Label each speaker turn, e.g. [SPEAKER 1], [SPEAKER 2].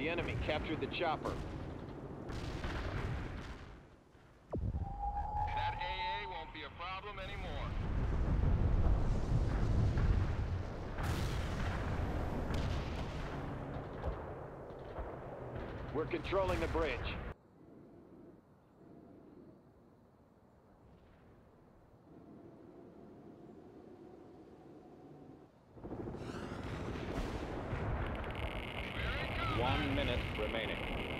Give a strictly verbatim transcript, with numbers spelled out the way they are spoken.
[SPEAKER 1] The enemy captured the chopper.
[SPEAKER 2] That A A won't be a problem anymore.
[SPEAKER 1] We're controlling the bridge.
[SPEAKER 3] One minute remaining.